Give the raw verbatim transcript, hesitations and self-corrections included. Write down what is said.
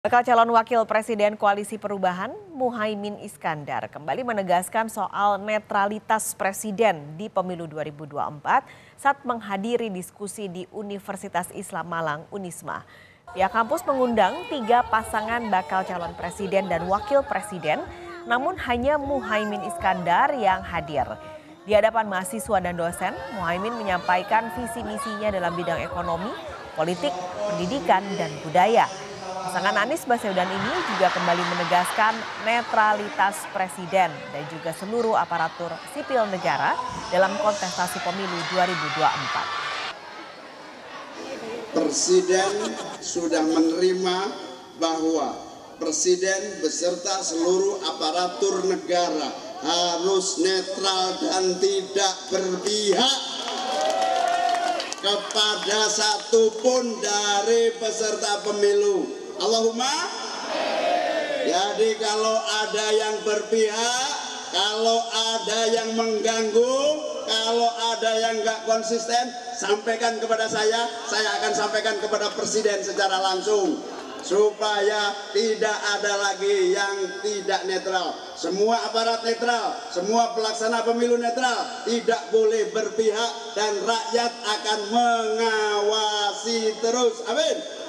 Bakal calon wakil presiden Koalisi Perubahan, Muhaimin Iskandar, kembali menegaskan soal netralitas presiden di pemilu dua ribu dua puluh empat saat menghadiri diskusi di Universitas Islam Malang, Unisma. Pihak kampus mengundang tiga pasangan bakal calon presiden dan wakil presiden, namun hanya Muhaimin Iskandar yang hadir. Di hadapan mahasiswa dan dosen, Muhaimin menyampaikan visi misinya dalam bidang ekonomi, politik, pendidikan, dan budaya. Pasangan Anies Baswedan ini juga kembali menegaskan netralitas presiden dan juga seluruh aparatur sipil negara dalam kontestasi pemilu dua ribu dua puluh empat. Presiden sudah menerima bahwa presiden beserta seluruh aparatur negara harus netral dan tidak berpihak kepada satupun dari peserta pemilu. Allahumma. Jadi kalau ada yang berpihak, kalau ada yang mengganggu, kalau ada yang nggak konsisten, sampaikan kepada saya, saya akan sampaikan kepada presiden secara langsung. Supaya tidak ada lagi yang tidak netral. Semua aparat netral, semua pelaksana pemilu netral, tidak boleh berpihak dan rakyat akan mengawasi terus. Amin.